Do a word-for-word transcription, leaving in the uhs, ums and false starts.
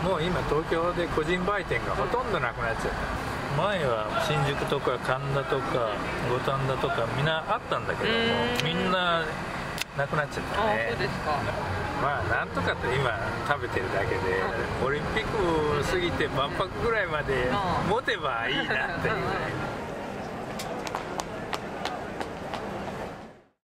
もう今東京で個人売店がほとんどなくなっちゃった。前は新宿とか神田とか五反田とかみんなあったんだけども、みんななくなっちゃったね。 あ、そうですか。 まあなんとかって今食べてるだけで、オリンピック過ぎて万博ぐらいまで持てばいいなっていうね。